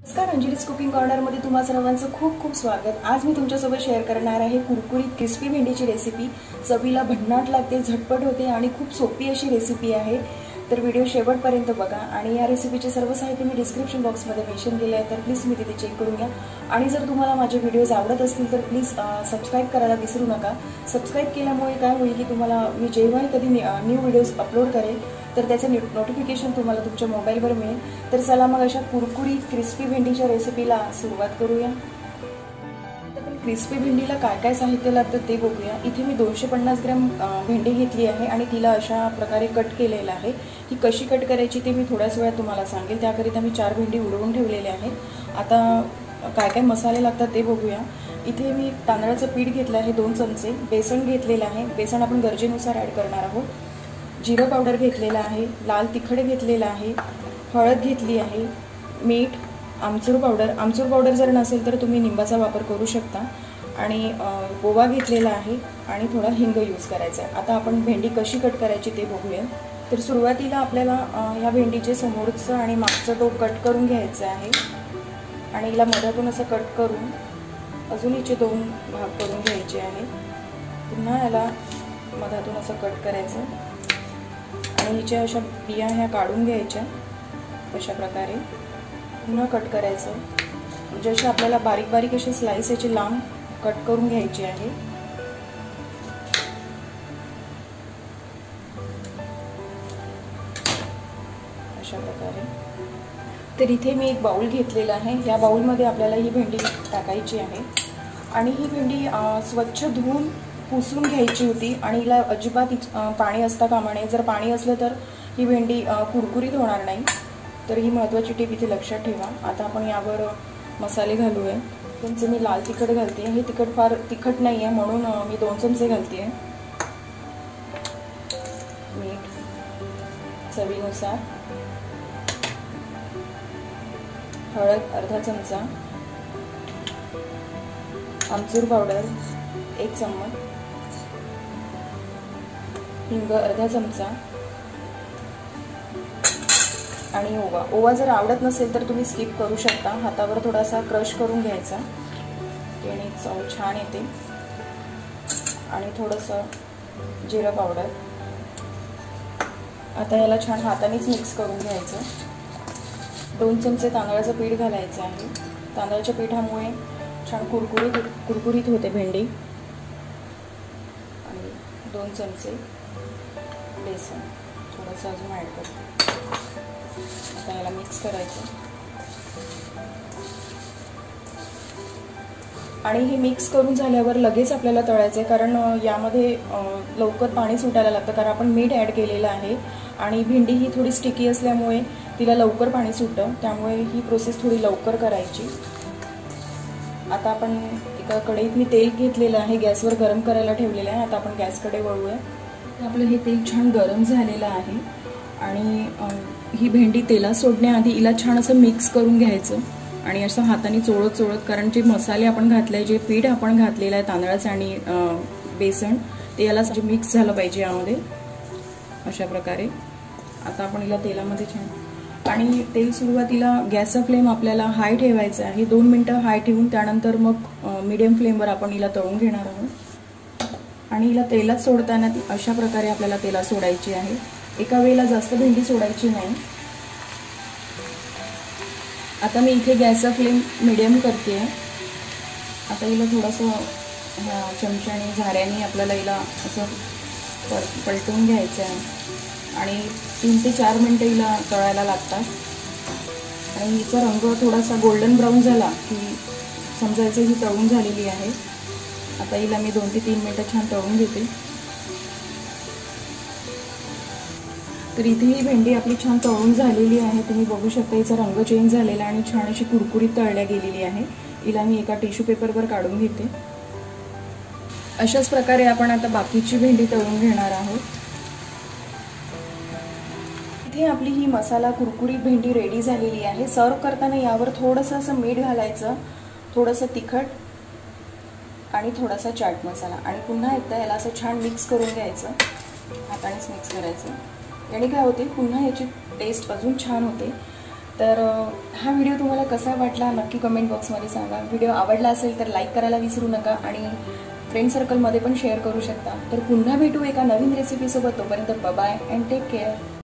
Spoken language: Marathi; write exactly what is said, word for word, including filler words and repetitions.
नमस्कार, अंजलीज कुकिंग कॉर्नरमध्ये तुम्हा सर्वांचं खूप खूप स्वागत। आज मी तुमच्यासोबत शेअर करणार आहे कुरकुरीत क्रिस्पी भेंडीची रेसिपी। चवीला भन्नाट लागते, झटपट होते आणि खूप सोपी अशी रेसिपी आहे। तर व्हिडिओ शेवटपर्यंत बघा आणि या रेसिपीचे सर्व साहित्य मी डिस्क्रिप्शन बॉक्समध्ये मेन्शन केले आहे, तर प्लीज मी तिथे चेक करून घ्या। आणि जर तुम्हाला माझे व्हिडिओज आवडत असतील तर प्लीज सबस्क्राइब करायला विसरू नका। सबस्क्राइब केल्यामुळे काय होईल की तुम्हाला मी जेव्हाही कधी न्यू व्हिडिओज अपलोड करेल तर त्याचे नोटिफिकेशन तुम्हाला तुमच्या मोबाईलवर मिळेल। तर चला मग अशा कुरकुरीत क्रिस्पी भेंडीच्या रेसिपीला सुरुवात करूया। आता आपण क्रिस्पी भेंडीला काय काय साहित्य लागतं ते बघूया। इथे मी दोनशे पन्नास ग्रॅम भेंडी घेतली आहे आणि तिला अशा प्रकारे कट केलेला आहे। ही कशी कट करायची ते मी थोड्याच वेळात तुम्हाला सांगेल। त्याकरिता मी चार भेंडी उडवून ठेवलेले आहे। आता काय काय मसाले लागतात ते बघूया। इथे मी तांदळाचं पीठ घेतलं आहे दोन चमचे, बेसन घेतलेलं आहे, बेसन आपण गरजेनुसार ॲड करणार आहोत। जिरा पावडर घेतलेला आहे, लाल तिखट घेतलेला आहे, हळद घेतली आहे, मीठ, आमचूर पावडर, आमचूर पावडर जर नसेल तर तुम्ही निंबाचा वापर करू शकता, आणि ओवा घेतलेला आहे आणि थोडा हिंग यूज करायचा आहे। आता आपण भेंडी कशी कट करायची ते बघूया। तर सुरुवातीला आपल्याला ह्या भेंडीचे समोरचं आणि मागचं टोक कट करून घ्यायचं आहे आणि हिला मधातून असं कट करून अजून हिचे दोन भाग करून घ्यायचे आहे। पुन्हा याला मधातून असं कट करायचं आणि हिच्या अशा बिया ह्या काढून घ्यायच्या अशा प्रकारे। पुन्हा कट करायचं, जसे आपल्याला बारीक बारीक असे स्लाइस याचे लांब कट करून घ्यायचे आहे। अशा प्रकारे। तर इथे मी एक बाउल घेतलेला आहे, या बाउलमध्ये आपल्याला ही भेंडी टाकायची आहे आणि ही भेंडी स्वच्छ धुवून पुसून घ्यायची होती आणि हिला अजिबात पाणी असता कामा नये। जर पाणी असलं तर ही भेंडी कुरकुरीत होणार नाही, तर ही महत्त्वाची टीप इथे लक्षात ठेवा। आता आपण यावर मसाले घालूया। त्यांचे मी लाल तिखट घालते, हे तिखट फार तिखट नाही आहे म्हणून मी दोन चमचे घालते। मीठ चवीनुसार, हळद अर्धा चमचा, आमचूर पावडर एक चम्मच, हिंग अर्धा चमचा आणि ओवा। ओवा जर आवडत नसेल तर तुम्ही स्किप करू शकता। हातावर थोडासा क्रश करून घ्यायचा, त्याने चव छान येते। आणि थोडंसं जिरा पावडर। आता याला छान हातानेच मिक्स करून घ्यायचं। दोन चमचे तांदळाचं पीठ घालायचं आहे। तांदळाच्या पिठामुळे छान कुरकुरीत कुरकुरीत होते भेंडी। आणि दोन चमचे बेसन थोडंसं अजून ॲड करते। आता याला मिक्स करायचं आणि हे मिक्स करून झाल्यावर लगेच आपल्याला तळायचं आहे, कारण यामध्ये लवकर पाणी सुटायला लागतं, कारण आपण मीठ ॲड केलेलं आहे आणि भेंडी ही थोडी स्टिकी असल्यामुळे तिला लवकर पाणी सुटतं, त्यामुळे ही प्रोसेस थोडी लवकर करायची। आता आपण एका कढईत मी तेल घेतलेलं आहे, गॅसवर गरम करायला ठेवलेलं आहे। आता आपण गॅसकडे वळूया। आपलं हे तेल छान गरम झालेलं आहे आणि ही भेंडी तेलात सोडण्याआधी हिला छान असं मिक्स करून घ्यायचं आणि असं हाताने चोळत चोळत, कारण जे मसाले आपण घातले, जे पीठ आपण घातलेलं आहे तांदळाचं आणि बेसन, ते याला मिक्स झालं पाहिजे यामध्ये अशा प्रकारे। आता आपण हिला तेलामध्ये छान, आणि तेल सुरुवातीला गॅसचा फ्लेम आपल्याला हाय ठेवायचा आहे, दोन मिनटं हाय ठेवून त्यानंतर मग मीडियम फ्लेमवर आपण हिला तळून घेणार आहोत। आणि हिला तेलात सोडताना ती अशा प्रकारे आपल्याला तेलात सोडायची आहे, एका वेळेला जास्त भेंडी सोडायची नाही। आता मी इथे गॅसचा फ्लेम मीडियम करते आहे। आता हिला थोडंसं ह्या चमच्याने झाऱ्याने आपल्याला हिला असं पर पलटून घ्यायचं आहे आणि तीन ते चार मिनटं हिला तळायला लागतात। आणि हिचा रंग थोडासा गोल्डन ब्राऊन झाला की समजायचं ही तळून झालेली आहे। आता हिला मी दोन ते तीन मिनटं छान तळून घेते। तर इथे ही भेंडी आपली छान तळून झालेली आहे, तुम्ही बघू शकता हिचा रंग चेंज झालेला आणि छान अशी कुरकुरीत तळल्या गेलेली आहे। हिला मी एका टिश्यू पेपरवर काढून घेते। अशाच प्रकारे आपण आता बाकीची भेंडी तळून घेणार आहोत। इथे आपली ही मसाला कुरकुरीत भेंडी रेडी झालेली आहे। सर्व करताना यावर थोडंसं असं मीठ घालायचं, थोडंसं तिखट आणि थोडासा चाट मसाला, आणि पुन्हा एकदा याला असं छान मिक्स करून घ्यायचं, हातानेच मिक्स करायचं। याने काय होते, पुन्हा याची टेस्ट अजून छान होते। तर हा व्हिडिओ तुम्हाला कसा वाटला नक्की कमेंट बॉक्समध्ये सांगा। व्हिडिओ आवडला असेल तर लाईक करायला विसरू नका आणि फ्रेंड सर्कलमध्ये पण शेअर करू शकता। तर पुन्हा भेटू एका नवीन रेसिपीसोबत, तोपर्यंत bye bye and take care.